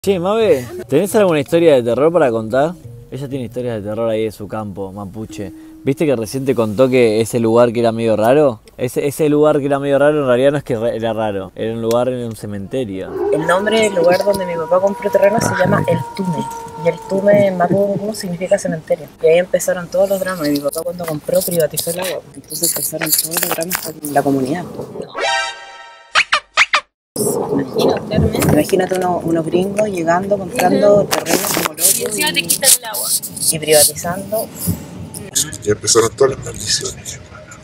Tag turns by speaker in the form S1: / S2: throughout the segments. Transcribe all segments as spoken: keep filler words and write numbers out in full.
S1: Che, Mabe, ¿tenés alguna historia de terror para contar? Ella tiene historias de terror ahí de su campo, mapuche. ¿Viste que recién te contó que ese lugar que era medio raro? Ese, ese lugar que era medio raro en realidad no es que era raro, era un lugar en un cementerio.
S2: El nombre del lugar donde mi papá compró terreno se llama El Tume. Y El Tume en mapudungun significa cementerio. Y ahí empezaron todos los dramas. Y mi papá cuando compró privatizó el agua. Entonces empezaron todos los dramas con la comunidad. Imagínate, Imagínate unos, unos gringos llegando, comprando uh-huh. terrenos como locos.
S3: Y encima te quitan el agua.
S2: Y privatizando.
S4: Y empezaron todas las maldiciones.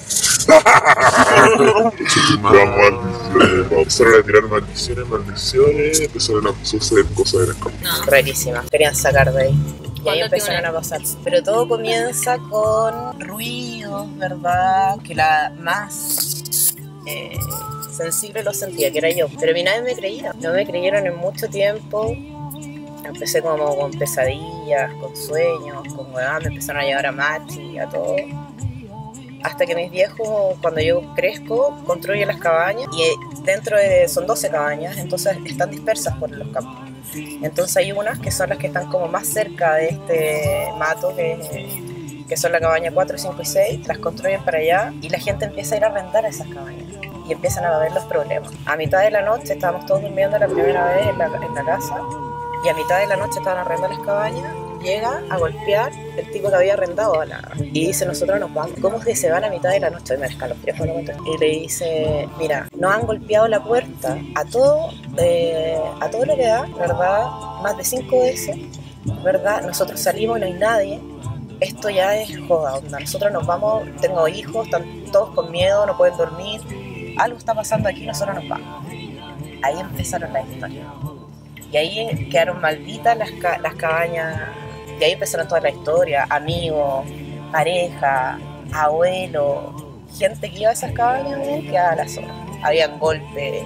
S4: maldiciones. Empezaron a tirar maldiciones, maldiciones, empezaron a suceder cosas de las cosas.
S2: No. Rarísimas, querían sacar de ahí. Y ahí empezaron a pasar. Pero todo comienza con ruidos, ¿verdad? Que la más eh, sensible lo sentía, que era yo. Pero a mí nadie me creía. No me creyeron en mucho tiempo. Empecé como con pesadillas, con sueños, con huevadas, me empezaron a llevar a machi, a todo. Hasta que mis viejos, cuando yo crezco, construyen las cabañas y dentro de, son doce cabañas, entonces están dispersas por los campos. Entonces hay unas que son las que están como más cerca de este mato, que, que son la cabaña cuatro, cinco y seis, las construyen para allá y la gente empieza a ir a arrendar a esas cabañas y empiezan a ver los problemas. A mitad de la noche estábamos todos durmiendo la primera vez en la, en la casa. Y a mitad de la noche estaban arrendando las cabañas, llega a golpear el tipo que había arrendado a la... Y dice, nosotros nos vamos. ¿Cómo es que se van a mitad de la noche? Y me escalofríos, y le dice, mira, nos han golpeado la puerta a todo, eh, a todo lo que da, ¿verdad? Más de cinco veces, ¿verdad? Nosotros salimos y no hay nadie. Esto ya es joda, onda. Nosotros nos vamos, tengo hijos, están todos con miedo, no pueden dormir. Algo está pasando aquí, nosotros nos vamos. Ahí empezaron las historias. Y ahí quedaron malditas las, ca las cabañas, y ahí empezaron toda la historia, amigos, pareja, abuelo, gente que iba a esas cabañas, quedaba a la zona. Habían golpes,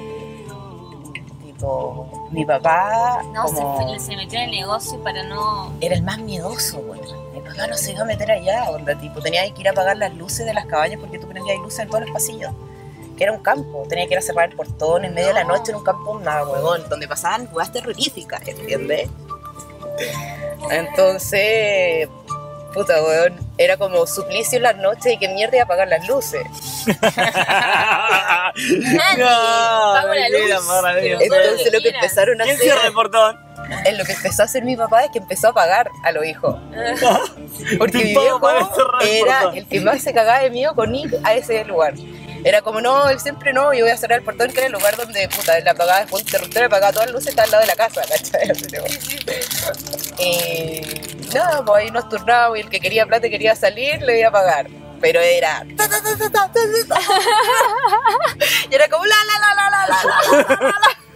S2: tipo, mi papá...
S3: No,
S2: como,
S3: se, se metió en el negocio para no...
S2: Era el más miedoso, güey. Mi papá no se iba a meter allá, onda, tipo, tenía que ir a apagar las luces de las cabañas porque tú prendías luces en todos los pasillos. Que era un campo, tenía que ir a cerrar el portón en medio de la noche en un campo, nada, huevón, donde pasaban huevas terroríficas, ¿entiendes? Entonces, puta, huevón, era como suplicio en las noches y que mierda iba a apagar las luces.
S3: no, la luz.
S2: Entonces lo que empezaron a hacer...
S1: ¿Quién cierra el portón?
S2: Es lo que empezó a hacer mi papá es que empezó a pagar a los hijos. Porque mi viejo era el que más se cagaba de miedo con ir a ese lugar. Era como, no, él siempre no, yo voy a cerrar el portón, que era el lugar donde, puta, él apagaba después un interruptor, apagaba todas las luces, estaba al lado de la casa, ¿cachai? Y nada, pues ahí nos turnábamos y el que quería plata y quería salir, le iba a pagar. Pero era... Y era como, la, la, la, la, la, la, la,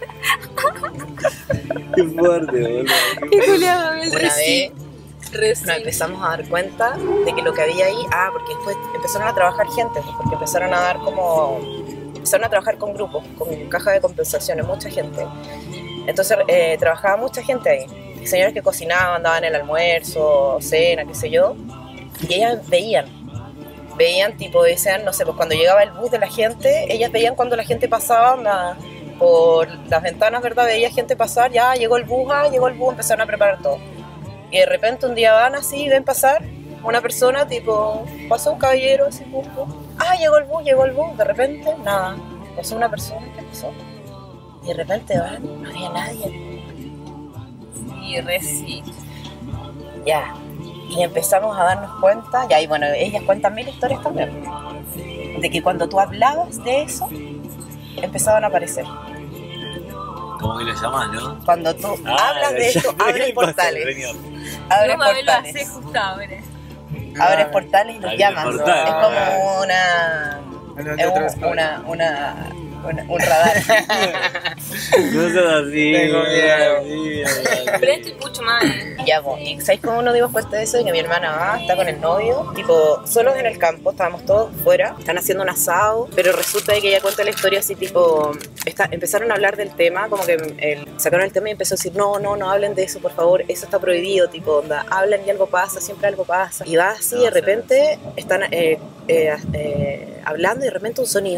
S2: la.
S1: Qué fuerte, boludo.
S3: Qué culiado,
S2: Una vez... Nos empezamos a dar cuenta de que lo que había ahí, ah, porque después empezaron a trabajar gente, porque empezaron a dar como, empezaron a trabajar con grupos, con caja de compensaciones, mucha gente. Entonces eh, trabajaba mucha gente ahí, señores que cocinaban, daban el almuerzo, cena, qué sé yo, y ellas veían, veían tipo, decían, no sé, pues cuando llegaba el bus de la gente, ellas veían cuando la gente pasaba, onda, por las ventanas, ¿verdad? Veía gente pasar, ya llegó el bus, ah, llegó el bus, empezaron a preparar todo. Y de repente un día van así, ven pasar una persona, tipo, pasó un caballero, así, bus, bus. Ah, llegó el bus, llegó el bus, de repente, nada, pasó una persona, ¿qué pasó? Y de repente van, no había nadie.
S3: Sí, re sí.
S2: Ya, y empezamos a darnos cuenta, ya, y bueno, ellas cuentan mil historias también, de que cuando tú hablabas de eso, empezaban a aparecer.
S1: ¿Cómo que lo llamas, no?
S2: Cuando tú
S1: ah,
S2: hablas de esto, abres portales. Abres
S3: no,
S2: portales.
S3: Sé, justo, mira.
S2: Abres portales y los llamas.
S1: Portales.
S2: Es como una... Es un, una, una, una, un radar.
S1: No seas así.
S4: Tengo
S1: miedo.
S3: Pero esto es mucho más. ¿eh?
S2: Ya, pues, ¿y sabéis cómo nos dimos cuenta de eso? De que mi hermana va, está con el novio, tipo, solos en el campo, estábamos todos fuera, están haciendo un asado, pero resulta de que ella cuenta la historia así, tipo, está, empezaron a hablar del tema, como que el, sacaron el tema y empezó a decir, no, no, no hablen de eso, por favor, eso está prohibido, tipo, onda, hablan y algo pasa, siempre algo pasa. Y va así, no, de repente, están eh, eh, eh, hablando y de repente un sonido, ¡pah!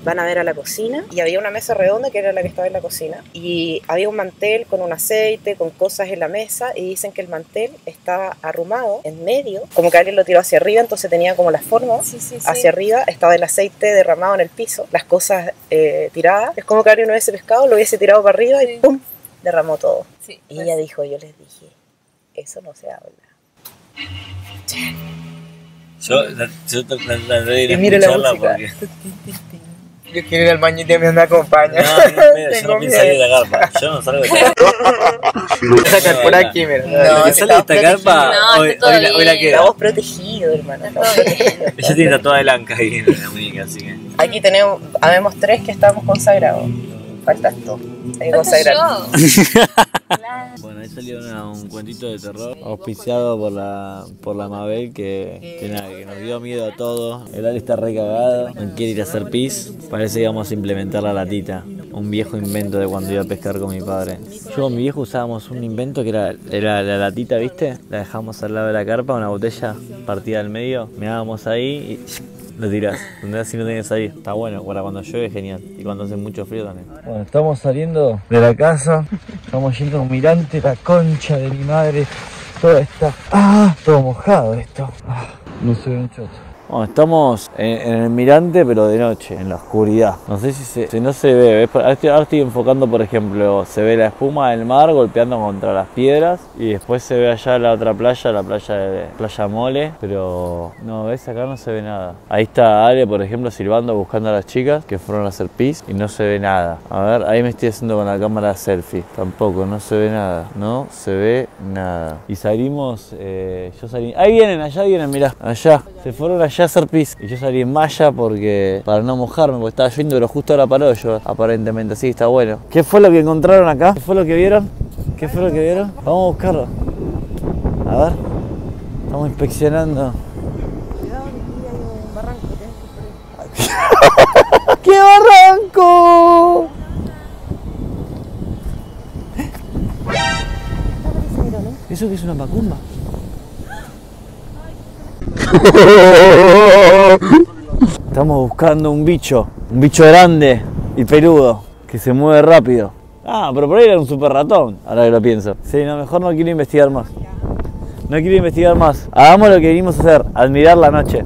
S2: van a ver a la cocina y había una mesa redonda que era la que estaba en la cocina y había un mantel con un aceite, con cosas en la mesa y dicen que el mantel estaba arrumado en medio, como que alguien lo tiró hacia arriba, entonces tenía como la forma
S3: Sí, sí, sí.
S2: hacia arriba, estaba el aceite derramado en el piso, las cosas eh, tiradas, es como que alguien no hubiese pescado, lo hubiese tirado para arriba
S3: Sí.
S2: y ¡pum! Derramó todo.
S3: Sí,
S2: Y
S3: pues.
S2: ella dijo, yo les dije, eso no se habla.
S1: Yo, la, yo la, la, la
S2: Y mira la música.
S1: porque...
S2: Yo quiero ir al baño y me acompaña.
S1: No, no, mira, yo no pienso salir de la carpa. Yo no salgo de la carpa.
S5: Sacar por aquí, mira.
S1: No, que sale de esta carpa,
S3: No,
S1: hoy,
S3: está todo
S1: hoy, la, hoy la
S3: bien.
S1: queda.
S2: Estamos protegidos, hermano. Estamos protegidos.
S1: Ella tiene tatuada de blanca ahí en la muñeca, así que...
S2: Aquí tenemos, habemos tres que estamos consagrados. Faltas tú. Hay que
S3: Falta
S2: consagrar.
S3: yo. Claro.
S1: Bueno, ahí salió una- un cuentito de terror auspiciado por la por la Mabel que, que nada, que nos dio miedo a todos. El Ale está re cagado, no quiere ir a hacer pis. Parece que vamos a implementar la latita, un viejo invento de cuando iba a pescar con mi padre. Yo con mi viejo usábamos un invento que era, era la latita, ¿viste? La dejamos al lado de la carpa, una botella partida al medio, mirábamos ahí y... Lo tirás, donde así no tenés que salir. Está bueno, para cuando llueve genial. Y cuando hace mucho frío también. Bueno, estamos saliendo de la casa. Estamos yendo a un mirante, la concha de mi madre. Todo está... ¡Ah! Todo mojado esto. Ah, no se ve un choto. Bueno, estamos en, en el mirante, pero de noche, en la oscuridad. No sé si, se, si no se ve. ¿Ves? Ahora estoy, ahora estoy enfocando, por ejemplo, se ve la espuma del mar golpeando contra las piedras. Y después se ve allá la otra playa, la playa de Playa Mole. Pero no, ves, acá no se ve nada. Ahí está Ale, por ejemplo, silbando, buscando a las chicas que fueron a hacer pis. Y no se ve nada. A ver, ahí me estoy haciendo con la cámara selfie. Tampoco, no se ve nada. No se ve nada. Y salimos, eh, yo salí... Ahí vienen, allá vienen, mirá. Allá. Se fueron allá a hacer pis. Y yo salí en malla porque... Para no mojarme, porque estaba lloviendo, pero justo ahora paró yo, aparentemente. Así que está bueno. ¿Qué fue lo que encontraron acá? ¿Qué fue lo que vieron? ¿Qué fue lo que vieron? Vamos a buscarlo. A ver. Estamos inspeccionando. ¡Qué barranco! ¿Eso qué es una macumba? Estamos buscando un bicho, un bicho grande y peludo, que se mueve rápido. Ah, pero por ahí era un super ratón, ahora que lo pienso. Sí, no, mejor no quiero investigar más. No quiero investigar más. Hagamos lo que vinimos a hacer, admirar la noche.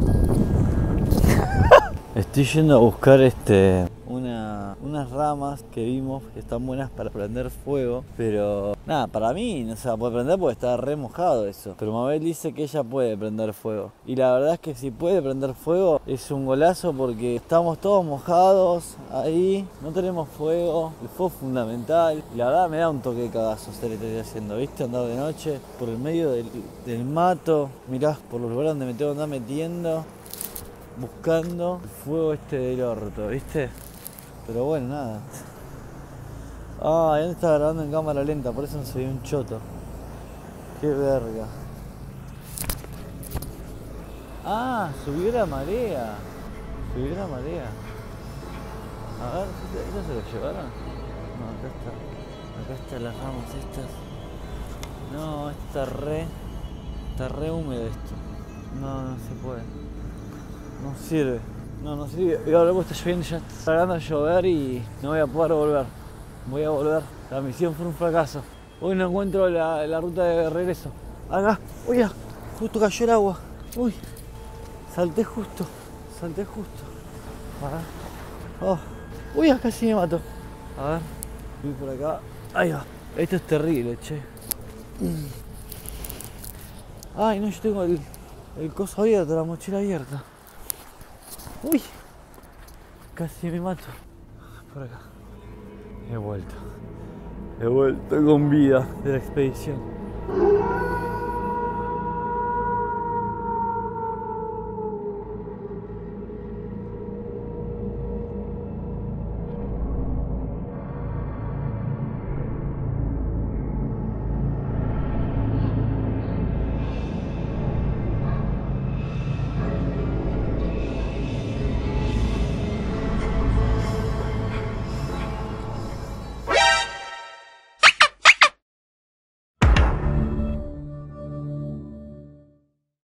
S1: Estoy yendo a buscar este una, unas ramas que vimos que están buenas para prender fuego, pero nada, para mí no se va a poder prender porque está re mojado eso. Pero Mabel dice que ella puede prender fuego. Y la verdad es que si puede prender fuego es un golazo porque estamos todos mojados ahí, no tenemos fuego, el fuego es fundamental. Y la verdad me da un toque de cagazo hacer lo que estoy haciendo, ¿viste? Andar de noche por el medio del, del mato, mirá, por los lugares donde me tengo que andar metiendo. Buscando el fuego este del orto, ¿viste? Pero bueno, nada. Ah, él está grabando en cámara lenta, por eso no se ve un choto. Qué verga. Ah, subió la marea. Subió la marea. A ver, ¿esto se lo llevaron? No, acá está. Acá están las ramas estas. No, está re... Está re húmedo esto. No, no se puede. No sirve, no, no sirve. Y ahora está lloviendo, ya está tardando a llover y no voy a poder volver. Voy a volver. La misión fue un fracaso. Hoy no encuentro la, la ruta de regreso. Acá, uy, ya, justo cayó el agua. Uy, salté justo, salté justo. A ver. Oh. Uy, ya casi me mato. A ver, voy por acá. Ahí va. Esto es terrible, che. Ay, no, yo tengo el, el coso abierto, la mochila abierta. Uy, casi me mato. Por acá. He vuelto. He vuelto con vida de la expedición.